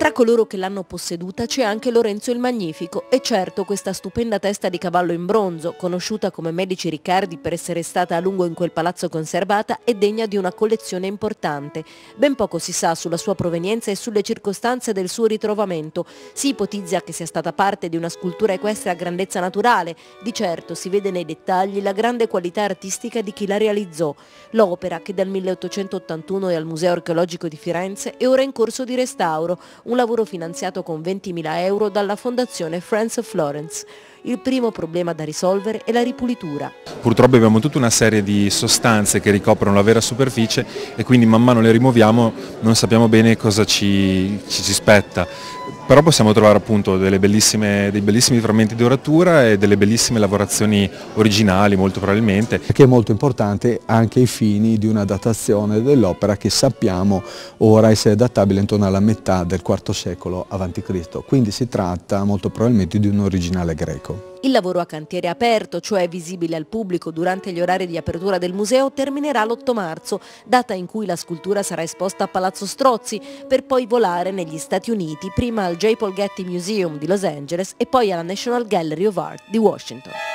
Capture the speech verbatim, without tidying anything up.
Tra coloro che l'hanno posseduta c'è anche Lorenzo il Magnifico e certo questa stupenda testa di cavallo in bronzo, conosciuta come Medici Riccardi per essere stata a lungo in quel palazzo conservata, è degna di una collezione importante. Ben poco si sa sulla sua provenienza e sulle circostanze del suo ritrovamento. Si ipotizza che sia stata parte di una scultura equestre a grandezza naturale, di certo si vede nei dettagli la grande qualità artistica di chi la realizzò. L'opera, che dal milleottocentottantuno è al Museo Archeologico di Firenze, è ora in corso di restauro, un lavoro finanziato con ventimila euro dalla Fondazione Friends of Florence. Il primo problema da risolvere è la ripulitura. Purtroppo abbiamo tutta una serie di sostanze che ricoprono la vera superficie e quindi man mano le rimuoviamo, non sappiamo bene cosa ci, ci, ci spetta. Però possiamo trovare appunto delle bellissime, dei bellissimi frammenti di oratura e delle bellissime lavorazioni originali molto probabilmente. Che è molto importante anche ai fini di una datazione dell'opera che sappiamo ora essere databile intorno alla metà del quarto secolo avanti Cristo, quindi si tratta molto probabilmente di un originale greco. Il lavoro a cantiere aperto, cioè visibile al pubblico durante gli orari di apertura del museo, terminerà l'otto marzo, data in cui la scultura sarà esposta a Palazzo Strozzi, per poi volare negli Stati Uniti, prima al J. Paul Getty Museum di Los Angeles e poi alla National Gallery of Art di Washington.